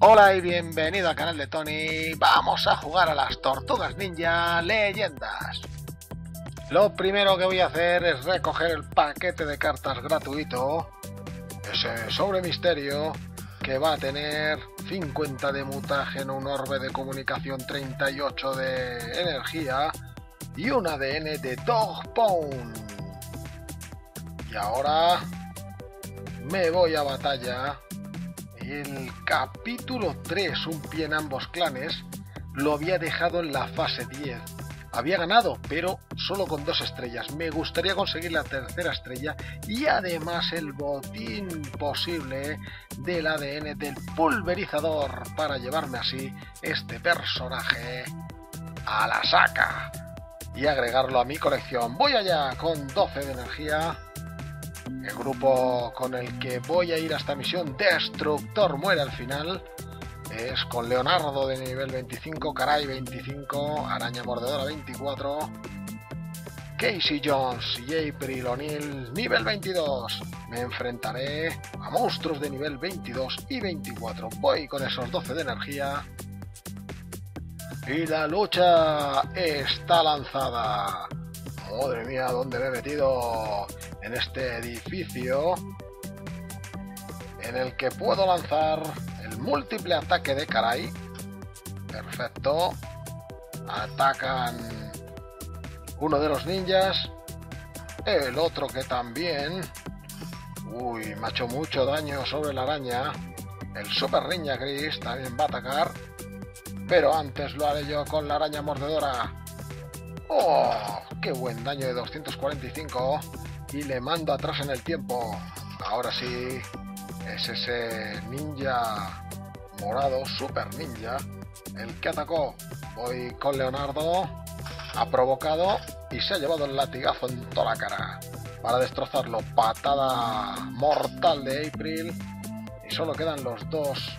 Hola y bienvenido al canal de Tony. Vamos a jugar a las Tortugas Ninja Leyendas. Lo primero que voy a hacer es recoger el paquete de cartas gratuito, ese sobre misterio que va a tener 50 de mutágeno, un orbe de comunicación, 38 de energía y un ADN de Dog Pound. Y ahora me voy a batalla. El capítulo 3, un pie en ambos clanes, lo había dejado en la fase 10. Había ganado, pero solo con 2 estrellas. Me gustaría conseguir la tercera estrella y además el botín posible del ADN del pulverizador para llevarme así este personaje a la saca y agregarlo a mi colección. Voy allá con 12 de energía. El grupo con el que voy a ir a esta misión, Destructor muere al final, es con Leonardo de nivel 25, Karai 25, Araña Mordedora 24, Casey Jones y April O'Neil nivel 22. Me enfrentaré a monstruos de nivel 22 y 24. Voy con esos 12 de energía. Y la lucha está lanzada. Madre mía, ¿dónde me he metido? En este edificio en el que puedo lanzar el múltiple ataque de Karai. Perfecto. Atacan uno de los ninjas, el otro que también. Uy, me ha hecho mucho daño sobre la araña. El super ninja gris también va a atacar, pero antes lo haré yo con la araña mordedora. ¡Oh! ¡Qué buen daño de 245! Y le mando atrás en el tiempo. Ahora sí, es ese ninja morado, super ninja, el que atacó. Voy con Leonardo. Ha provocado y se ha llevado el latigazo en toda la cara para destrozarlo. Patada mortal de April. Y solo quedan los dos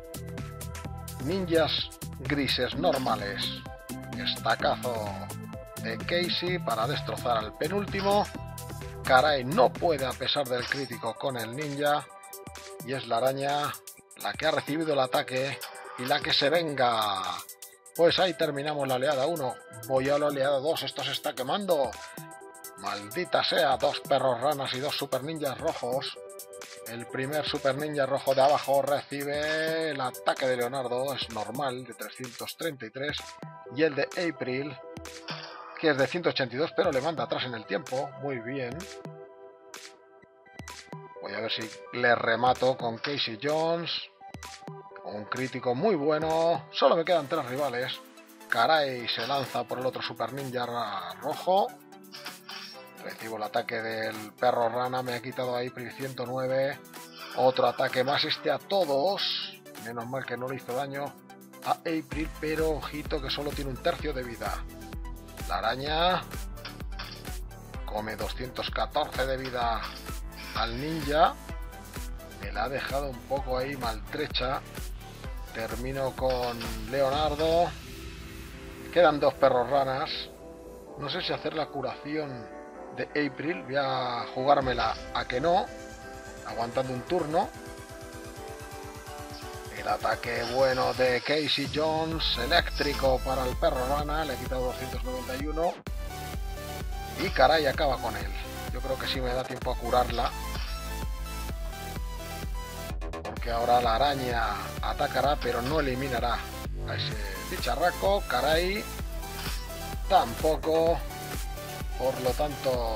ninjas grises normales. Estacazo de Casey para destrozar al penúltimo. Karai no puede a pesar del crítico con el ninja. Y es la araña la que ha recibido el ataque y la que se venga. Pues ahí terminamos la oleada 1. Voy a la oleada 2. Esto se está quemando. Maldita sea. 2 perros ranas y 2 super ninjas rojos. El primer super ninja rojo de abajo recibe el ataque de Leonardo. Es normal, de 333. Y el de April, que es de 182, pero le manda atrás en el tiempo. Muy bien. Voy a ver si le remato con Casey Jones. Un crítico muy bueno. Solo me quedan 3 rivales. Karai se lanza por el otro super ninja rojo. Recibo el ataque del perro rana. Me ha quitado ahí 109. Otro ataque más, este a todos. Menos mal que no le hizo daño a April, pero ojito que solo tiene un tercio de vida. La araña come 214 de vida al ninja. Me la ha dejado un poco ahí maltrecha. Termino con Leonardo. Quedan 2 perros ranas. No sé si hacer la curación de April. Voy a jugármela a que no, aguantando un turno. El ataque bueno de Casey Jones, eléctrico para el perro rana, le he quitado 291. Y Karai acaba con él. Yo creo que sí me da tiempo a curarla, porque ahora la araña atacará pero no eliminará a ese bicharraco. Karai tampoco, por lo tanto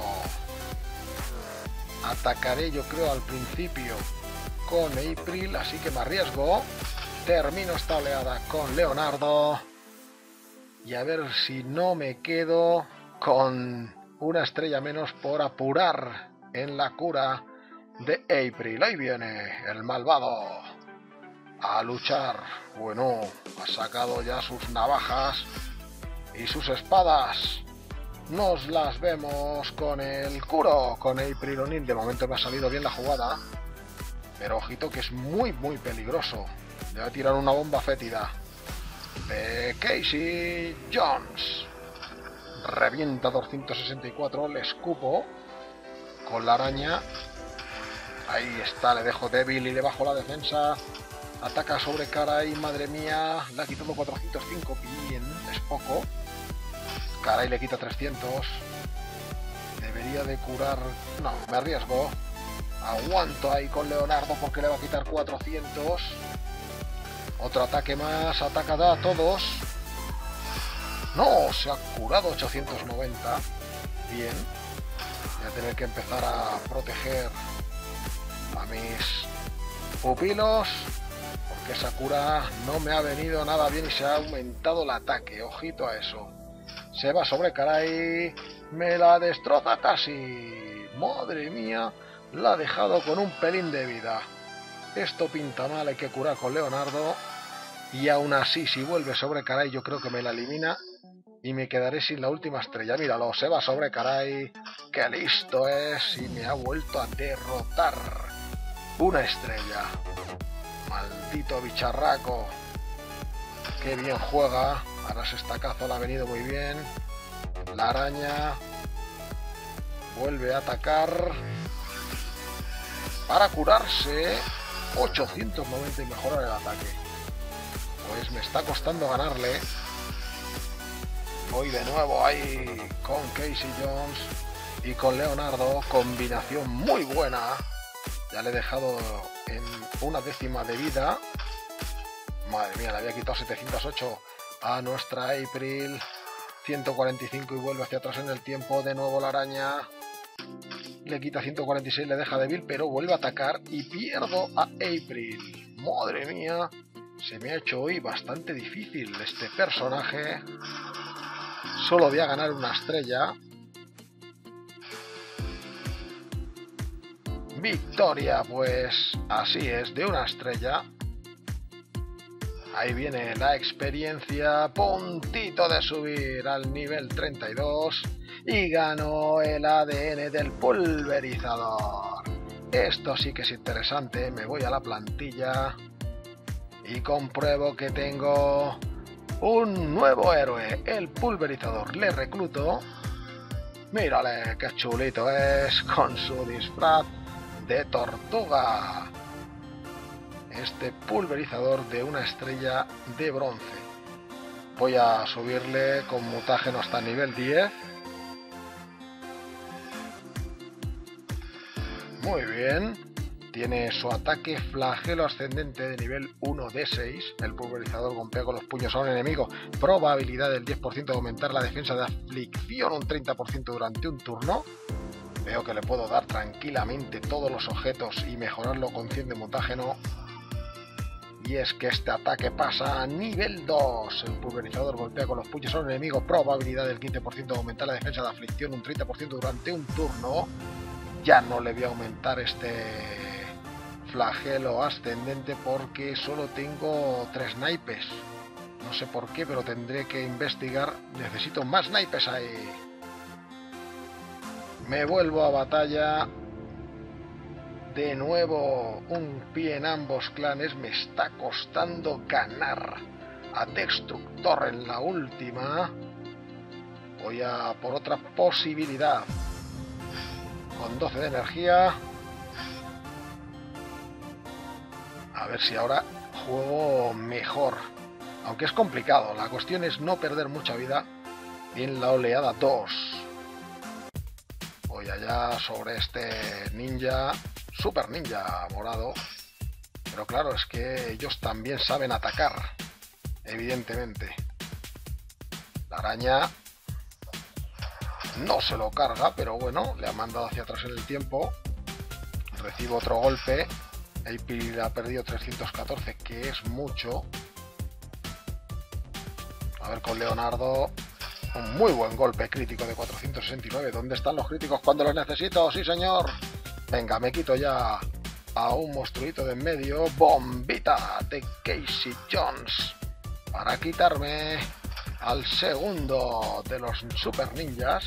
atacaré yo creo al principio con April, así que me arriesgo. Termino esta oleada con Leonardo y a ver si no me quedo con una estrella menos por apurar en la cura de April. Ahí viene el malvado a luchar. Bueno, ha sacado ya sus navajas y sus espadas. Nos las vemos con el Kuro, con April O'Neil. De momento me ha salido bien la jugada, pero ojito que es muy peligroso. Le voy a tirar una bomba fétida de Casey Jones. Revienta 264, le escupo con la araña. Ahí está, le dejo débil y le bajo la defensa. Ataca sobre Karai, madre mía. Le ha quitado 405, bien, es poco. Karai le quita 300. Debería de curar... No, me arriesgo. Aguanto ahí con Leonardo porque le va a quitar 400. Otro ataque más, ataca a todos. No, se ha curado 890. Bien. Voy a tener que empezar a proteger a mis pupilos, porque esa cura no me ha venido nada bien y se ha aumentado el ataque. Ojito a eso. Se va sobre Karai, me la destroza casi. Madre mía, la ha dejado con un pelín de vida. Esto pinta mal, hay que curar con Leonardo. Y aún así, si vuelve sobre Karai, yo creo que me la elimina y me quedaré sin la última estrella. Míralo, se va sobre Karai. ¡Qué listo es! Y me ha vuelto a derrotar. Una estrella. Maldito bicharraco. ¡Qué bien juega! Ahora ese estacazo le ha venido muy bien. La araña vuelve a atacar para curarse. 890 y mejorar el ataque. Pues me está costando ganarle. Voy de nuevo ahí con Casey Jones y con Leonardo. Combinación muy buena. Ya le he dejado en una décima de vida. Madre mía, le había quitado 708 a nuestra April. 145 y vuelve hacia atrás en el tiempo. De nuevo la araña. Le quita 146, le deja débil, pero vuelve a atacar y pierdo a April. Madre mía, se me ha hecho hoy bastante difícil este personaje. Solo voy a ganar una estrella. Victoria, pues así es, de una estrella. Ahí viene la experiencia, puntito de subir al nivel 32 y ganó el ADN del pulverizador. Esto sí que es interesante, me voy a la plantilla y compruebo que tengo un nuevo héroe, el pulverizador. Le recluto. Mírale qué chulito es con su disfraz de tortuga. Este pulverizador de una estrella de bronce. Voy a subirle con mutágeno hasta nivel 10. Muy bien. Tiene su ataque flagelo ascendente de nivel 1 de 6. El pulverizador golpea con los puños a un enemigo. Probabilidad del 10% de aumentar la defensa de aflicción un 30% durante un turno. Veo que le puedo dar tranquilamente todos los objetos y mejorarlo con 100 de mutágeno. Y es que este ataque pasa a nivel 2. El pulverizador golpea con los puños a un enemigo. Probabilidad del 15% de aumentar la defensa de aflicción un 30% durante un turno. Ya no le voy a aumentar este flagelo ascendente porque solo tengo 3 naipes. No sé por qué, pero tendré que investigar. Necesito más naipes ahí. Me vuelvo a batalla. De nuevo, un pie en ambos clanes. Me está costando ganar a Destructor en la última. Voy a por otra posibilidad. Con 12 de energía. A ver si ahora juego mejor. Aunque es complicado. La cuestión es no perder mucha vida. Y en la oleada 2. Voy allá sobre este ninja. Super ninja morado. Pero claro, es que ellos también saben atacar. Evidentemente. La araña no se lo carga, pero bueno, le ha mandado hacia atrás en el tiempo. Recibo otro golpe. April ha perdido 314, que es mucho. A ver con Leonardo. Un muy buen golpe crítico de 469. ¿Dónde están los críticos cuando los necesito? ¡Sí, señor! Venga, me quito ya a un monstruito de en medio. Bombita de Casey Jones. Para quitarme al segundo de los super ninjas.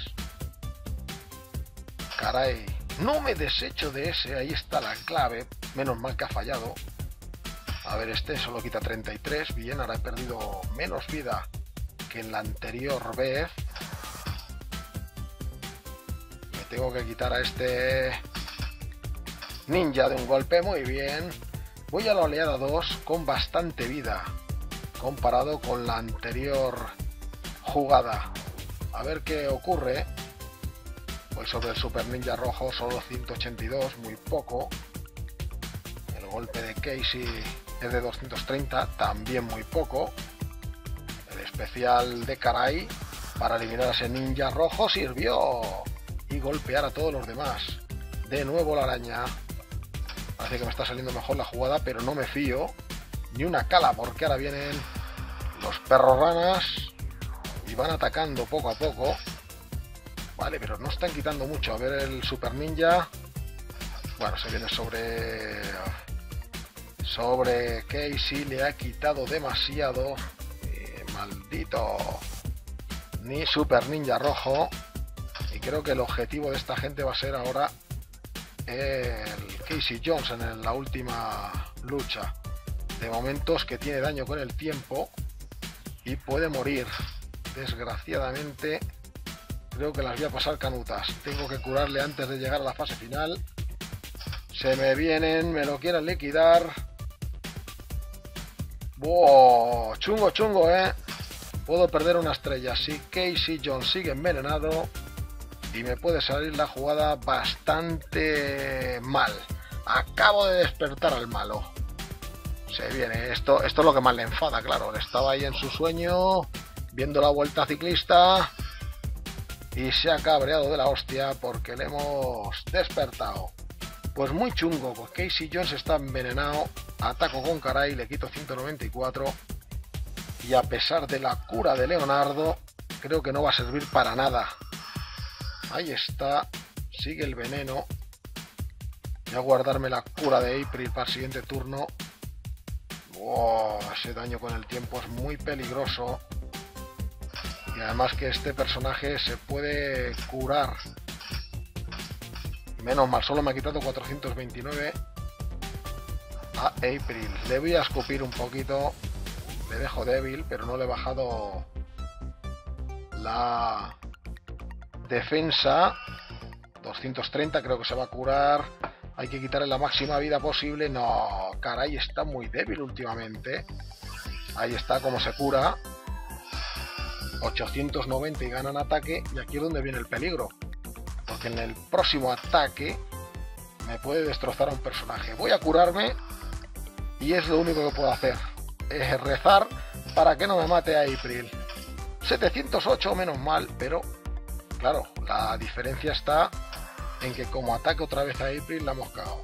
Caray, no me desecho de ese. Ahí está la clave. Menos mal que ha fallado. A ver, este solo quita 33. Bien, ahora he perdido menos vida que en la anterior vez. Me tengo que quitar a este ninja de un golpe. Muy bien. Voy a la oleada 2 con bastante vida comparado con la anterior jugada. A ver qué ocurre. Pues sobre el Super Ninja rojo solo 182, muy poco. El golpe de Casey es de 230, también muy poco. El especial de Karai para eliminar a ese ninja rojo sirvió. Y golpear a todos los demás. De nuevo la araña. Parece que me está saliendo mejor la jugada, pero no me fío. Ni una cala, porque ahora vienen los perros ranas y van atacando poco a poco. Vale, pero no están quitando mucho. A ver el Super Ninja. Bueno, se viene sobre Casey. Le ha quitado demasiado. Maldito. Ni Super Ninja rojo. Y creo que el objetivo de esta gente va a ser ahora el Casey Jones en la última lucha. De momentos que tiene daño con el tiempo y puede morir. Desgraciadamente creo que las voy a pasar canutas. Tengo que curarle antes de llegar a la fase final. Se me vienen, me lo quieren liquidar. ¡Wow! Chungo, chungo, Puedo perder una estrella. Si Casey Jones sigue envenenado y me puede salir la jugada bastante mal. Acabo de despertar al malo. Se viene. Esto es lo que más le enfada, claro. Él estaba ahí en su sueño, viendo la vuelta ciclista. Y se ha cabreado de la hostia porque le hemos despertado. Pues muy chungo, pues Casey Jones está envenenado. Ataco con Karai, le quito 194. Y a pesar de la cura de Leonardo, creo que no va a servir para nada. Ahí está. Sigue el veneno. Voy a guardarme la cura de April para el siguiente turno. Wow, ese daño con el tiempo es muy peligroso. Y además que este personaje se puede curar. Menos mal, solo me ha quitado 429 a April. Le voy a escupir un poquito. Le dejo débil, pero no le he bajado la defensa. 230, creo que se va a curar. Hay que quitarle la máxima vida posible. No, caray, está muy débil últimamente. Ahí está como se cura. 890 y ganan ataque. Y aquí es donde viene el peligro. Porque en el próximo ataque me puede destrozar a un personaje. Voy a curarme. Y es lo único que puedo hacer. Es rezar para que no me mate a April. 708, menos mal. Pero, claro, la diferencia está en que como ataque otra vez a April la hemos cagado.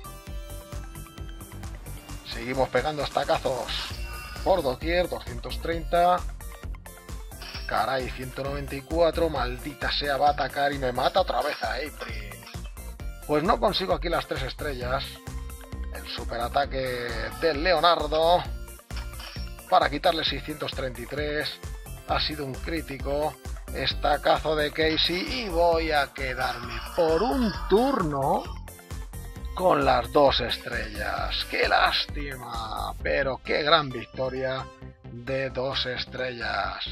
Seguimos pegando estacazos por doquier. 230. Caray, 194. Maldita sea, va a atacar y me mata otra vez a April. Pues no consigo aquí las 3 estrellas. El superataque del Leonardo para quitarle 633. Ha sido un crítico. Estacazo de Casey y voy a quedarme por un turno con las 2 estrellas. ¡Qué lástima! Pero qué gran victoria de 2 estrellas.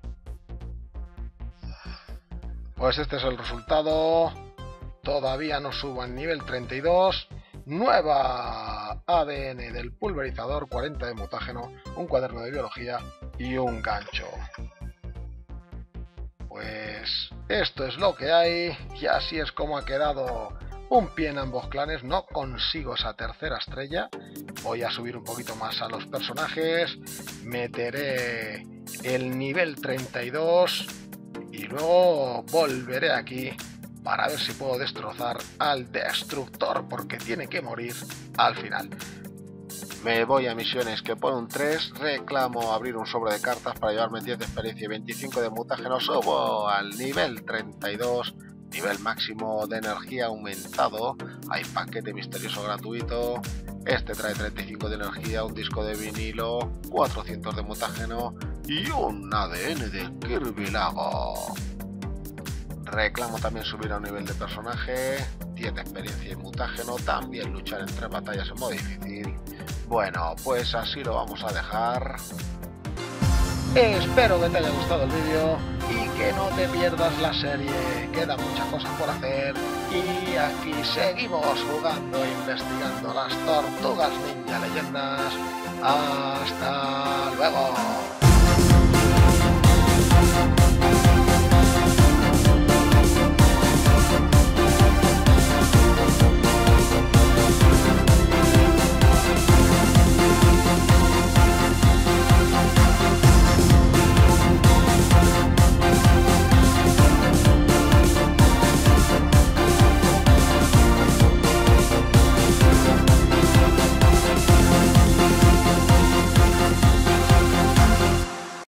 Pues este es el resultado. Todavía no subo al nivel 32. Nueva ADN del pulverizador, 40 de mutágeno, un cuaderno de biología y un gancho. Pues esto es lo que hay y así es como ha quedado un pie en ambos clanes. No consigo esa tercera estrella. Voy a subir un poquito más a los personajes. Meteré el nivel 32 y luego volveré aquí para ver si puedo destrozar al destructor, porque tiene que morir al final. Me voy a misiones que pone un 3, reclamo abrir un sobre de cartas para llevarme 10 de experiencia y 25 de mutágeno. Subo al nivel 32, nivel máximo de energía aumentado. Hay paquete misterioso gratuito. Este trae 35 de energía, un disco de vinilo, 400 de mutágeno y un ADN de Kirby Lago. Reclamo también subir a un nivel de personaje, 10 de experiencia y mutágeno, también luchar en 3 batallas en modo difícil. Bueno, pues así lo vamos a dejar. Espero que te haya gustado el vídeo y que no te pierdas la serie. Quedan muchas cosas por hacer Y aquí seguimos jugando e investigando las Tortugas Ninja Leyendas. ¡Hasta luego!